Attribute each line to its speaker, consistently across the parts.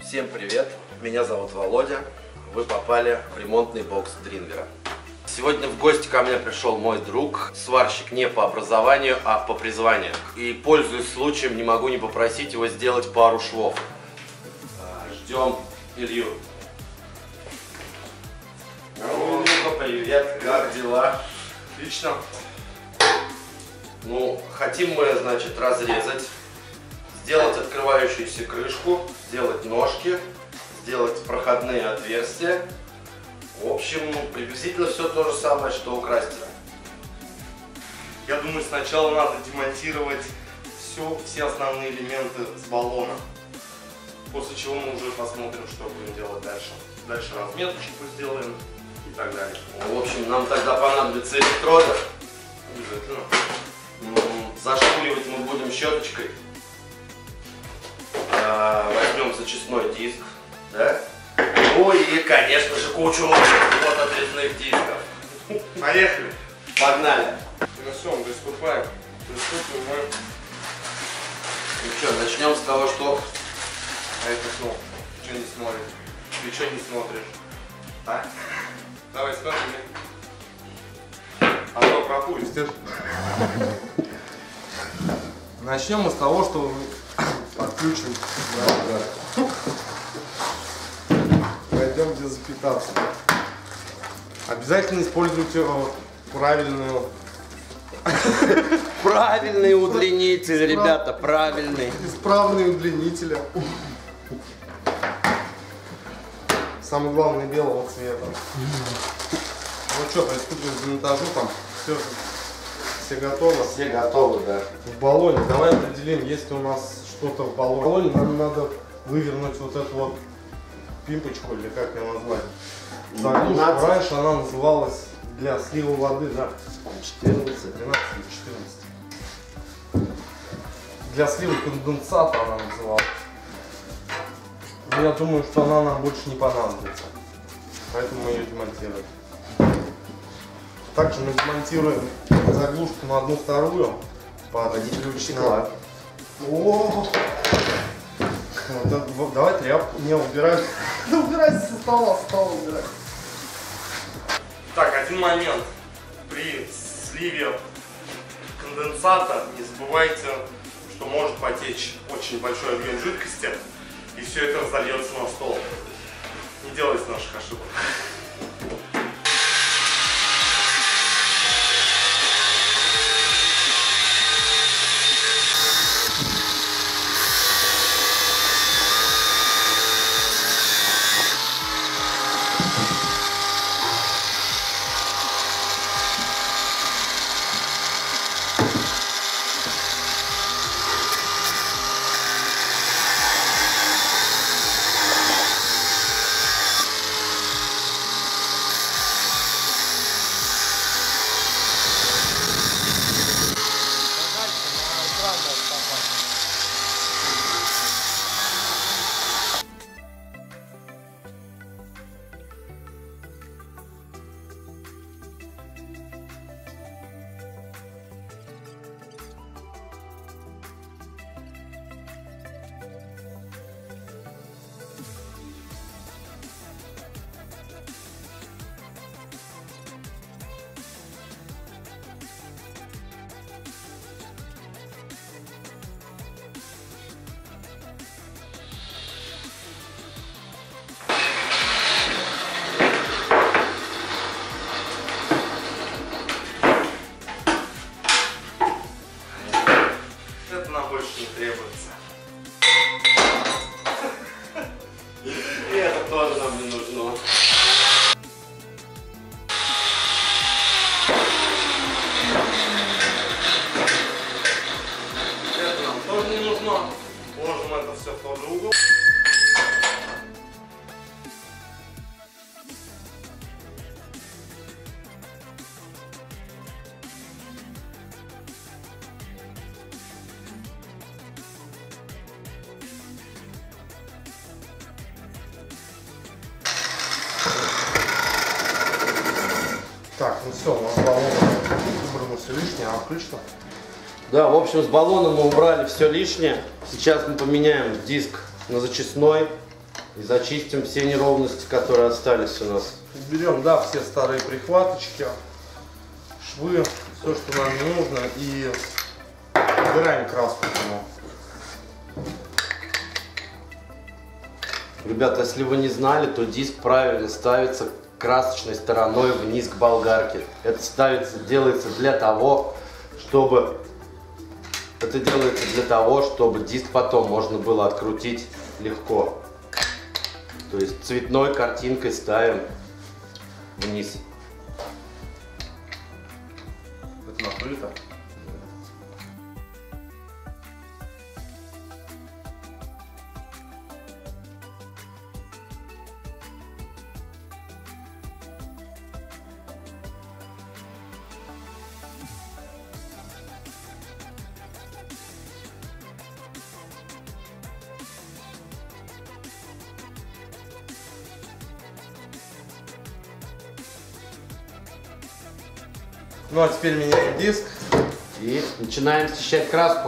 Speaker 1: Всем привет, меня зовут Володя, вы попали в ремонтный бокс Дрингера. Сегодня в гости ко мне пришел мой друг, сварщик не по образованию, а по призванию. И, пользуясь случаем, не могу не попросить его сделать пару швов. Ждем Илью. Илюха, привет, как дела?
Speaker 2: Отлично.
Speaker 1: Ну, хотим мы, значит, разрезать, сделать открывающуюся крышку, сделать ножки, сделать проходные отверстия. В общем, приблизительно все то же самое, что у Крастера.
Speaker 2: Я думаю, сначала надо демонтировать все основные элементы с баллона. После чего мы уже посмотрим, что будем делать дальше. Дальше разметочку сделаем и так далее.
Speaker 1: В общем, нам тогда понадобятся электроды.
Speaker 2: Обязательно.
Speaker 1: Зашпуливать мы будем щеточкой. Возьмем зачистной диск. Да? Ну и, конечно же, кучу вот отрезных дисков.
Speaker 2: Поехали.
Speaker 1: Погнали.
Speaker 2: Ну все, мы приступаем. Приступим мы.
Speaker 1: Ну что, начнем с того, что...
Speaker 2: А это что? Что не смотришь? Ты что не смотришь? А? Давай смотри. А то пропустишь. Начнем мы с того, что подключим. Пойдем где запитаться. Обязательно используйте правильную.
Speaker 1: Правильный удлинитель, ребята, правильный.
Speaker 2: Исправные удлинители. Самое главное белого цвета. Ну что, приступим к монтажу, там все готовы?
Speaker 1: Все готовы, да.
Speaker 2: В баллоне, давай определим, есть у нас что-то в баллоне. В баллоне нам надо вывернуть вот эту вот пимпочку, или как ее назвать. Заглушку. Раньше она называлась для слива воды, да?
Speaker 1: 14,
Speaker 2: 12 или 14. Для слива конденсата она называлась. Но я думаю, что она нам больше не понадобится. Поэтому мы ее демонтируем. Также мы демонтируем заглушку на одну вторую под ключ на... О! Давай тряпку. Не, убирай. Да убирайся со стола, убирай. Так, один момент. При сливе конденсата не забывайте, что может потечь очень большой объем жидкости, и все это разольется на стол. Не делайте наших ошибок. Больше не требуется.
Speaker 1: И это тоже нам не нужно.
Speaker 2: Это нам тоже не нужно. Ложим это все в тот же угол. Так, ну все, у нас баллон убрано все лишнее, а включено.
Speaker 1: Да, в общем, с баллоном мы убрали все лишнее. Сейчас мы поменяем диск на зачистной. И зачистим все неровности, которые остались у нас.
Speaker 2: Берем, да, все старые прихваточки, швы, все, что нам не нужно, и убираем краску к нему.
Speaker 1: Ребята, если вы не знали, то диск правильно ставится красочной стороной вниз к болгарке. Это делается для того, чтобы диск потом можно было открутить легко. То есть цветной картинкой ставим вниз.
Speaker 2: Это накрыто. Ну а теперь меняем диск.
Speaker 1: И начинаем счищать краску.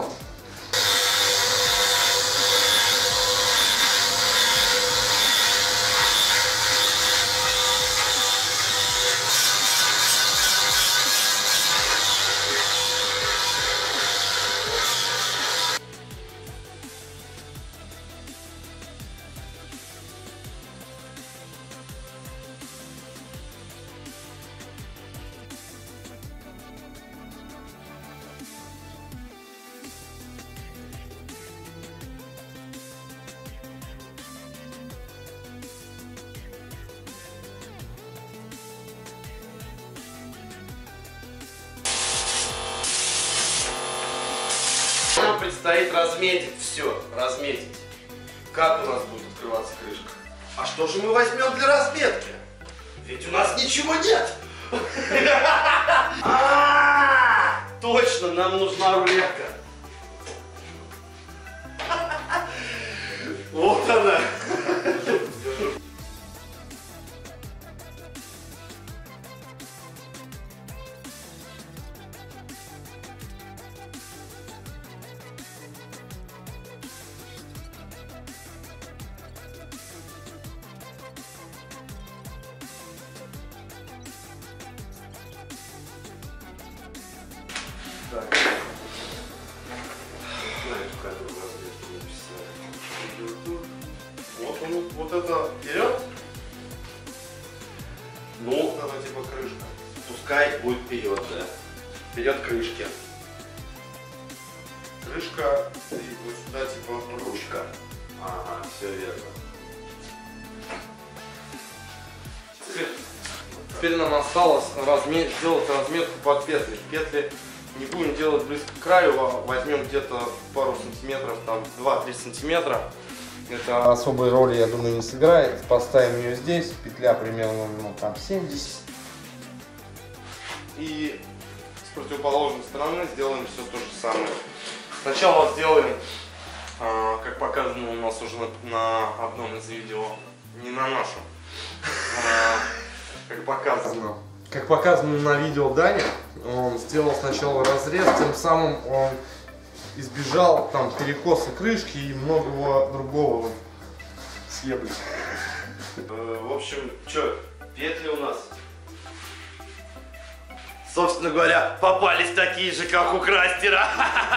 Speaker 1: Нам предстоит разметить все, разметить. Как у нас будет открываться крышка? А что же мы возьмем для разметки? Ведь у нас ничего нет. Точно, нам нужна рулетка. Вот она.
Speaker 2: Так. Вот он, вот это вперед.
Speaker 1: Ну,
Speaker 2: это типа крышка.
Speaker 1: пускай будет вперед, да. Вперед крышки.
Speaker 2: Крышка и вот сюда типа ручка.
Speaker 1: Ага, все верно.
Speaker 2: Теперь нам осталось сделать разметку под петли. Петли не будем делать близко к краю, а возьмем где-то пару сантиметров, там 2-3 сантиметра. Это особой роли, я думаю, не сыграет. Поставим ее здесь, петля примерно там 70. И с противоположной стороны сделаем все то же самое. Сначала сделаем, как показано у нас уже на одном из видео, не на нашем. Как показано на видео Дани, он сделал сначала разрез, тем самым он избежал там перекоса крышки и многого другого съебли.
Speaker 1: В общем, что, петли у нас, собственно говоря, попались такие же, как у Крастера.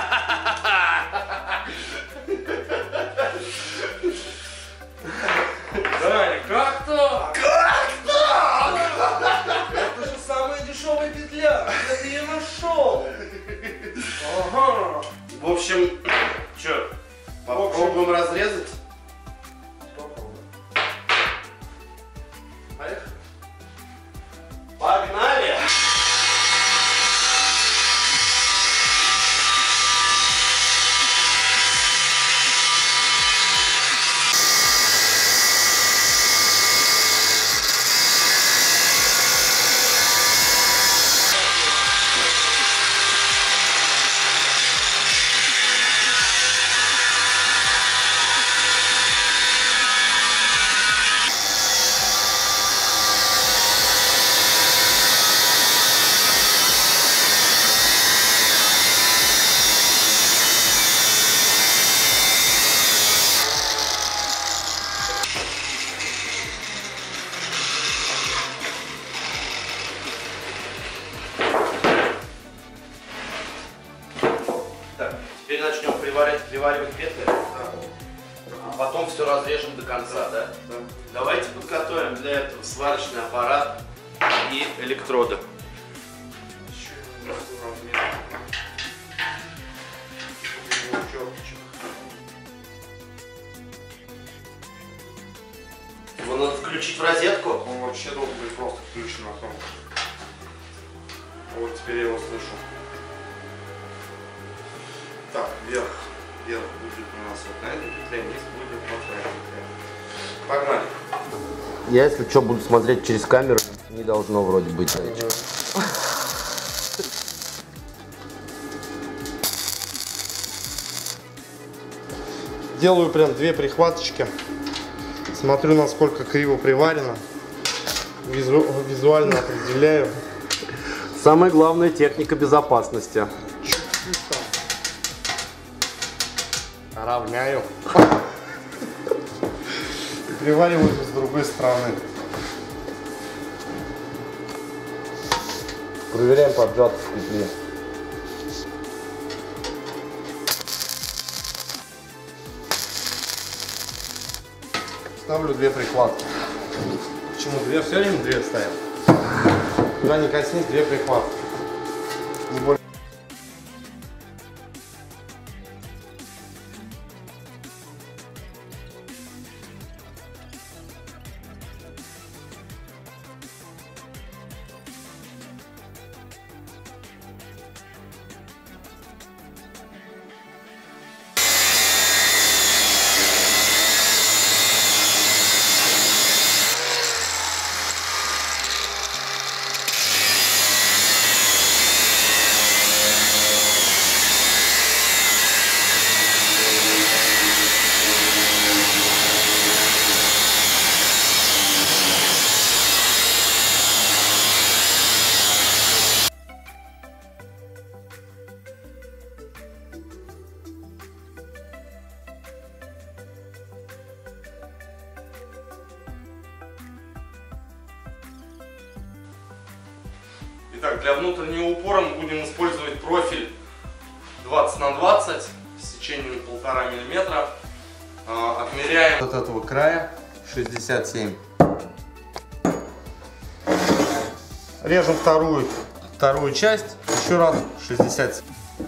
Speaker 2: Даня, как так?
Speaker 1: Как так?
Speaker 2: Это же самая дешевая петля, где ты ее нашел? Ага.
Speaker 1: В общем, что, попробуем разрезать?
Speaker 2: Попробуем.
Speaker 1: Поехали. Погнали! все разрежем до конца, да?
Speaker 2: Да.
Speaker 1: Давайте подготовим для этого сварочный аппарат и электроды.
Speaker 2: Еще размер.
Speaker 1: Его надо включить в розетку.
Speaker 2: Он вообще должен быть просто включен на том. Вот теперь я его слышу. Так, вверх будет у нас вот на этой петле, низ будет вот на этой петле. Погнали.
Speaker 1: Я, если что, буду смотреть через камеру, не должно вроде быть.
Speaker 2: Делаю прям 2 прихваточки. Смотрю, насколько криво приварено. Визуально определяю.
Speaker 1: Самая главная техника безопасности.
Speaker 2: Равняю. И привариваю с другой стороны.
Speaker 1: Проверяем поджатость петли.
Speaker 2: Ставлю 2 прихватки. Почему 2? Все время 2 ставим. Куда не коснись, 2 прихватки. Не более. Итак, для внутреннего упора мы будем использовать профиль 20 на 20 с сечением 1,5 мм. Отмеряем от этого края 67. Режем вторую часть, еще раз 67.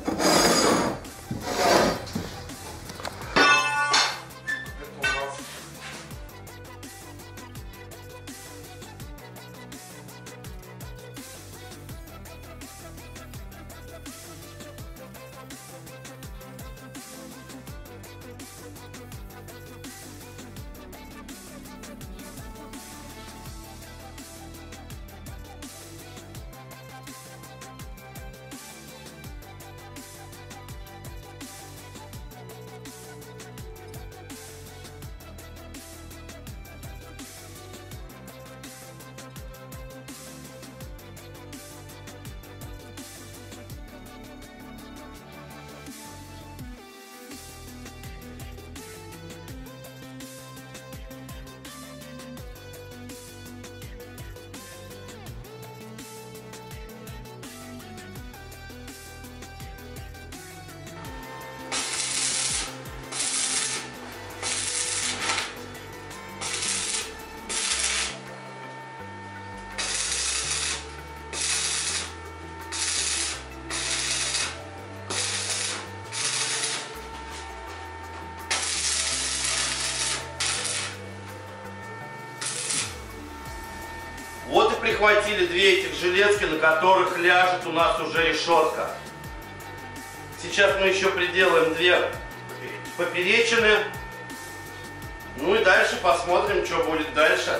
Speaker 1: Вот и прихватили 2 этих железки, на которых ляжет у нас уже решетка. Сейчас мы еще приделаем 2 поперечины. Ну и дальше посмотрим, что будет дальше.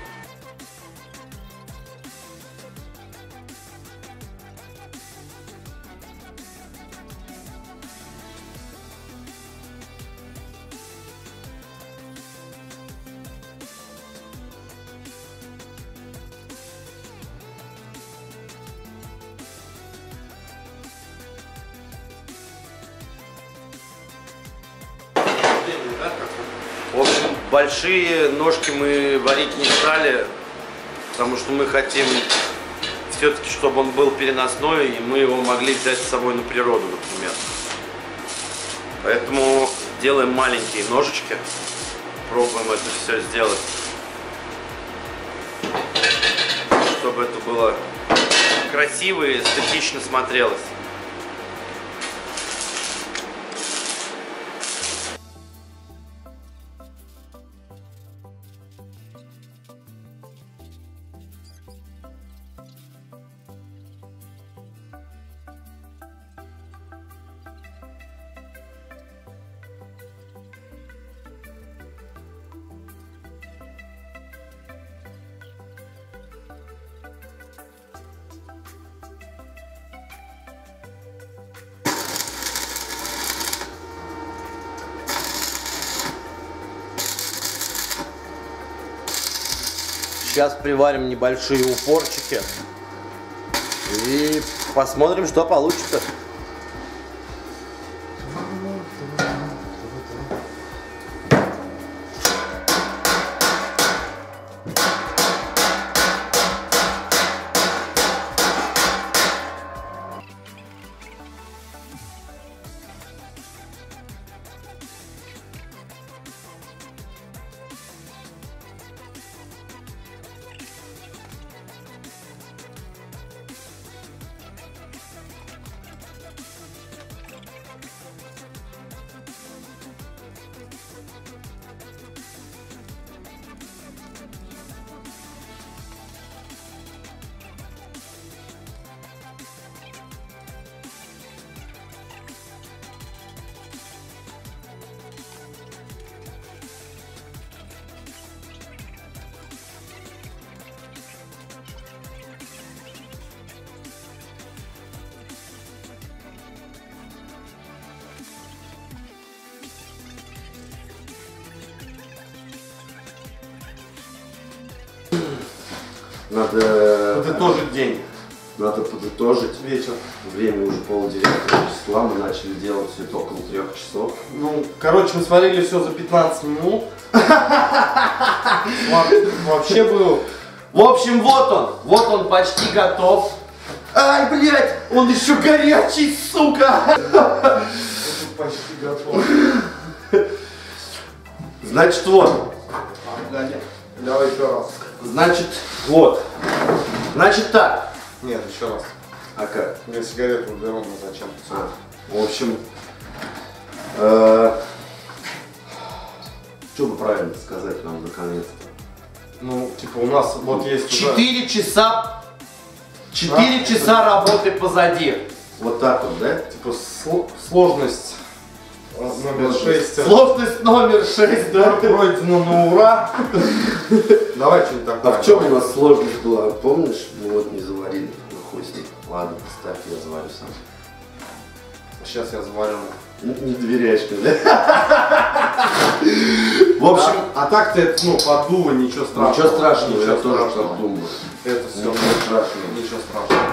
Speaker 1: В общем, большие ножки мы варить не стали, потому что мы хотим все-таки, чтобы он был переносной, и мы его могли взять с собой на природу, например. Поэтому делаем маленькие ножички. Пробуем это все сделать, чтобы это было красиво и эстетично смотрелось. Сейчас приварим небольшие упорчики и посмотрим, что получится. Надо
Speaker 2: подытожить день.
Speaker 1: Надо подытожить.
Speaker 2: Вечер.
Speaker 1: Время уже 8:30 числа. Мы начали делать все это около 3 часов.
Speaker 2: Ну, короче, мы сварили все за 15 минут. Вообще был.
Speaker 1: В общем, вот он почти готов. Ай, блядь, он еще горячий, сука.
Speaker 2: Почти готов.
Speaker 1: Значит, вот.
Speaker 2: Давай еще раз.
Speaker 1: Значит, вот. Значит так.
Speaker 2: Нет, еще раз.
Speaker 1: А как?
Speaker 2: Я сигарету уберу, но зачем?
Speaker 1: В общем, что бы правильно сказать вам наконец-то?
Speaker 2: Ну, типа у нас вот есть
Speaker 1: 4 часа. 4 часа работы позади. Вот так вот, да?
Speaker 2: Типа сложность номер 6.
Speaker 1: Сложность номер 6, да?
Speaker 2: Пройдено на ура. Давай что-нибудь такое.
Speaker 1: А в чем у нас сложность была? Помнишь? Мы вот не заварили. Ну хуй с ним. Ладно, поставь, я заварю сам.
Speaker 2: Сейчас я заварю.
Speaker 1: Не доверяешь мне, да? В общем.
Speaker 2: А так-то это, ну, поддува, ничего страшного.
Speaker 1: Ничего страшного, я тоже
Speaker 2: страшного.
Speaker 1: подумал.
Speaker 2: Это все.
Speaker 1: Ничего страшного.
Speaker 2: Ничего страшного.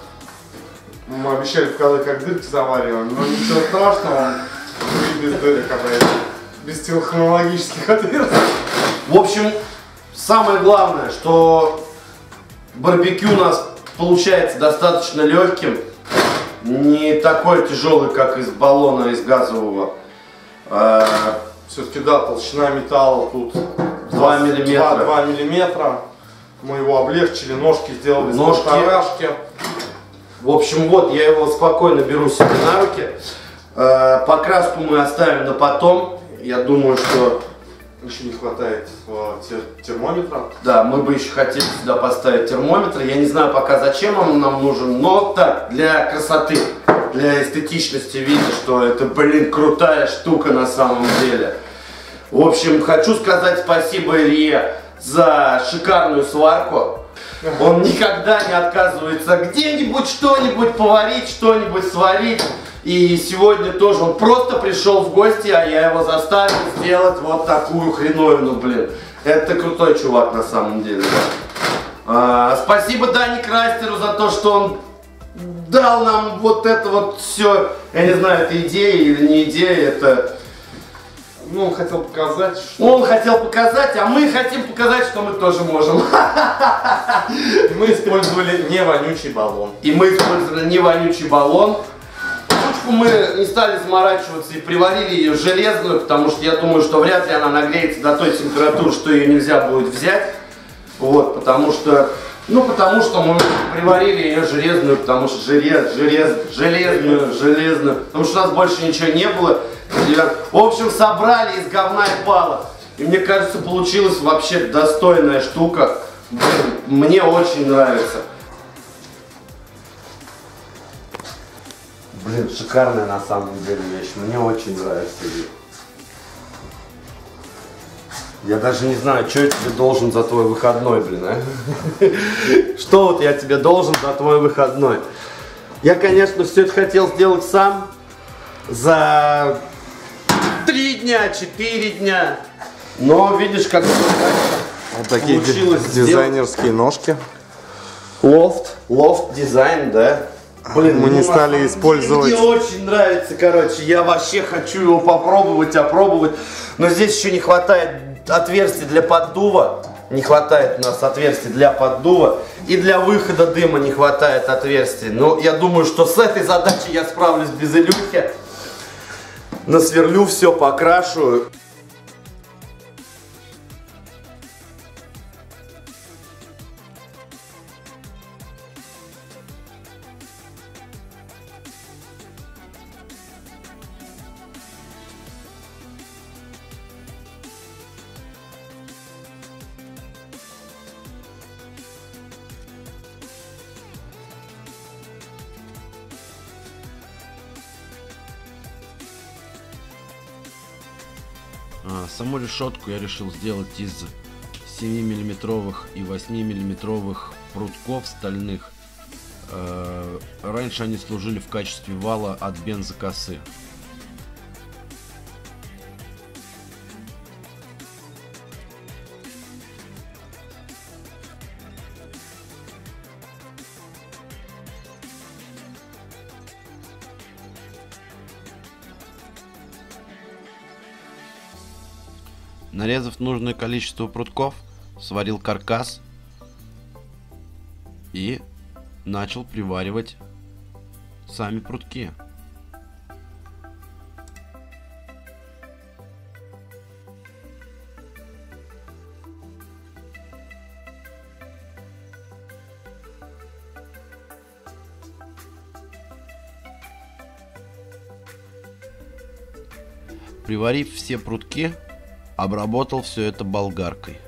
Speaker 2: Мы обещали показать, как дырки завариваем, но ничего страшного. Без дырок, без технологических отверстий.
Speaker 1: В общем, самое главное, что барбекю у нас получается достаточно легким. Не такой тяжелый, как из баллона, из газового.
Speaker 2: Все-таки, да, толщина металла тут
Speaker 1: 2 миллиметра.
Speaker 2: 2 миллиметра. Мы его облегчили, ножки сделали с
Speaker 1: Ножки.
Speaker 2: полторашки.
Speaker 1: В общем, вот, я его спокойно беру себе на руки. Покраску мы оставим на потом. Я думаю, что...
Speaker 2: Еще не хватает термометра.
Speaker 1: Да, мы бы еще хотели сюда поставить термометр. Я не знаю пока, зачем он нам нужен, но так, для красоты, для эстетичности видно, что это, блин, крутая штука на самом деле. В общем, хочу сказать спасибо Илье за шикарную сварку. Он никогда не отказывается где-нибудь что-нибудь поварить, что-нибудь сварить. И сегодня тоже он просто пришел в гости, а я его заставил сделать вот такую хреновину, блин. Это крутой чувак на самом деле. Спасибо Дане Крастеру за то, что он дал нам вот это вот все. Я не знаю, это идея или не идея, это...
Speaker 2: Ну, он хотел показать, что...
Speaker 1: Он хотел показать, а мы хотим показать, что мы тоже можем.
Speaker 2: Мы использовали не вонючий баллон.
Speaker 1: И мы использовали не вонючий баллон.
Speaker 2: Чуть
Speaker 1: краску мы не стали заморачиваться и приварили ее железную, потому что я думаю, что вряд ли она нагреется до той температуры, что ее нельзя будет взять. Вот, потому что мы приварили ее железную, потому что железную, потому что у нас больше ничего не было. В общем, собрали из говна и палок. И мне кажется, получилась вообще достойная штука. Мне очень нравится. Блин, шикарная на самом деле вещь. Мне очень нравится ее. Я даже не знаю, что я тебе должен за твой выходной, блин, а? Что вот я тебе должен за твой выходной? Я, конечно, все это хотел сделать сам за 3 дня, 4 дня. Но видишь, как
Speaker 3: вот такие дизайнерские ножки.
Speaker 1: Лофт дизайн, да?
Speaker 3: Блин, мы не стали использовать.
Speaker 1: Мне очень нравится, короче. Я вообще хочу его попробовать, опробовать. Но здесь еще не хватает отверстий для поддува. Не хватает у нас отверстий для поддува. И для выхода дыма не хватает отверстий. Но я думаю, что с этой задачей я справлюсь без Илюхи. Насверлю все, покрашу.
Speaker 4: Саму решетку я решил сделать из 7-мм и 8-мм прутков стальных. Раньше они служили в качестве вала от бензокосы. Нарезав нужное количество прутков, сварил каркас и начал приваривать сами прутки. Приварив все прутки, обработал все это болгаркой.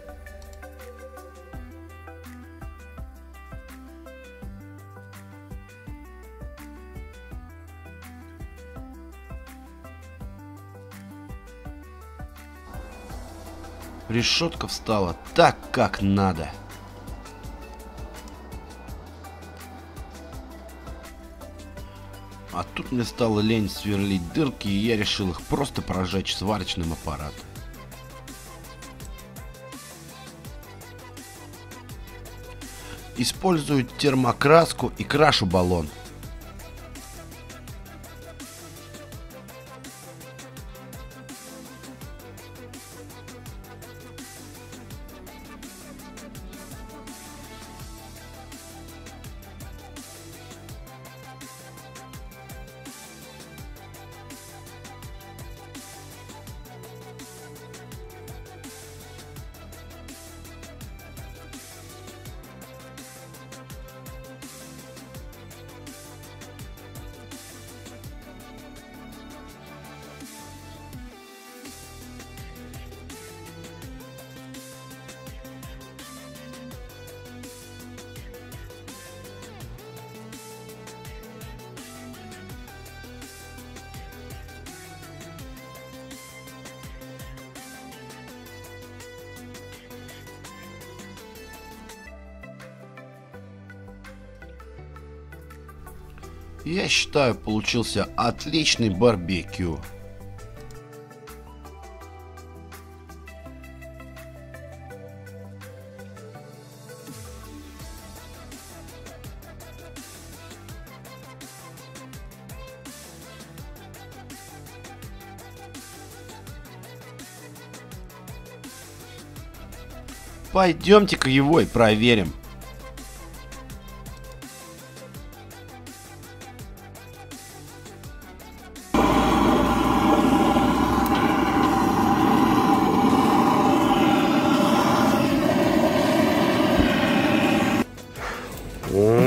Speaker 4: Решетка встала так, как надо. А тут мне стало лень сверлить дырки, и я решил их просто прожечь сварочным аппаратом. Использую термокраску и крашу баллон. Я считаю, получился отличный барбекю. Пойдемте-ка его и проверим.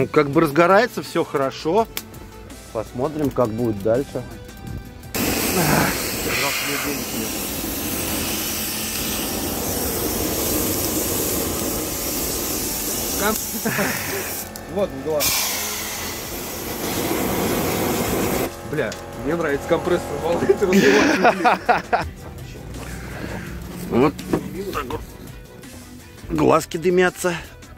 Speaker 1: как бы разгорается, все хорошо. Посмотрим, как будет дальше.
Speaker 5: Вот глаз. Бля, мне нравится компрессор.
Speaker 1: Вот так вот. Глазки дымятся.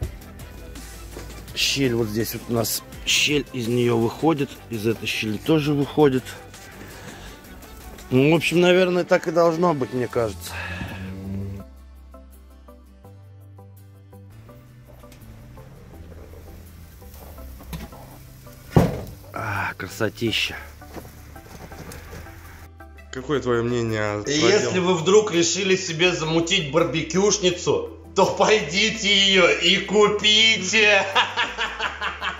Speaker 1: Щель вот здесь вот у нас. Щель из нее выходит. Из этой щели тоже выходит. Ну, в общем, наверное, так и должно быть, мне кажется. Красотища.
Speaker 3: Какое твое мнение о
Speaker 1: Если вы вдруг решили себе замутить барбекюшницу, то пойдите ее и купите.